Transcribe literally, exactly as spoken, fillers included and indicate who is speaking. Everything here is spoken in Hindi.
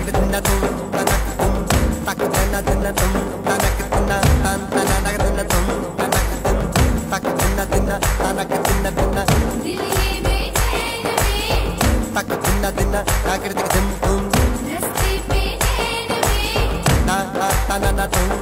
Speaker 1: दिना तुम तनक तुम तक दिना दिना तुम तनक दिना तन तनक दिना तुम तनक तुम तक दिना दिना तनक दिना दिना
Speaker 2: दिल ये बेचैन में
Speaker 1: तक दिना दिना ताकि तुम तुम
Speaker 2: रस्ते पे नैन में
Speaker 1: ता ता ता ना तुम